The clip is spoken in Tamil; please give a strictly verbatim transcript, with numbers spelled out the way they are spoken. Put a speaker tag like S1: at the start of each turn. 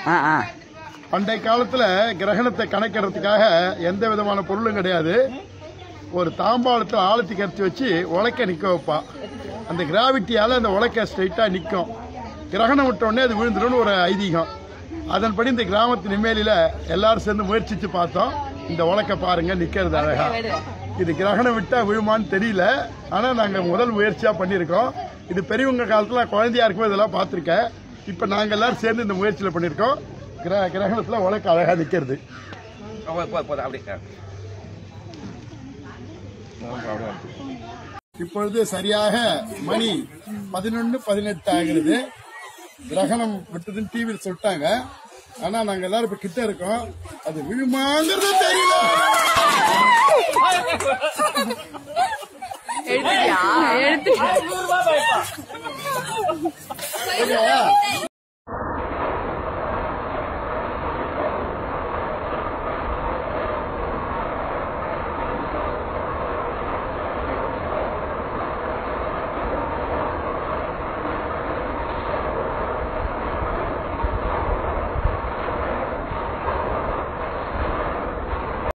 S1: பண்டைய காலத்துல கிரகணத்தை கணக்கிடறதுக்காக எந்த விதமான பொருளும் கிடையாது. ஒரு தாம்பாளத்தில் ஆழத்தி கரைச்சி வச்சு உலக்க நிக்க வைப்பா. அந்த கிராவிட்டியால அந்த உலக்க ஸ்ட்ரைட்டா நிற்கும். கிரகணம் விட்ட உடனே அது விழுந்துடும் ஒரு ஐதீகம். அதன்படி இந்த கிராமத்து நிம்மேலியில எல்லாரும் சேர்ந்து முயற்சிச்சு பார்த்தோம். இந்த உலக்க பாருங்க நிக்கிறது அழகா. இது கிரகணம் விட்டா விழுமான்னு தெரியல. ஆனா நாங்க முதல் முயற்சியா பண்ணிருக்கோம். இது பெரியவங்க காலத்துல குழந்தையா இருக்கும் இதெல்லாம் பார்த்திருக்கேன். இப்ப நாங்க எல்லாரும் சேர்ந்து இந்த முயற்சியில பண்ணிருக்கோம். கிரகணத்துல உலக்க அழகா நிக்கிறது. இப்பொழுது சரியாக மணி பதினொன்னு பதினெட்டு ஆகிறது. கிரகணம் விட்டதுன்னு டிவியில் சொல்லிட்டாங்க. ஆனா நாங்க எல்லாரும் இப்ப கிட்ட இருக்கோம். அது விழுமாங்கிறது தெரியல.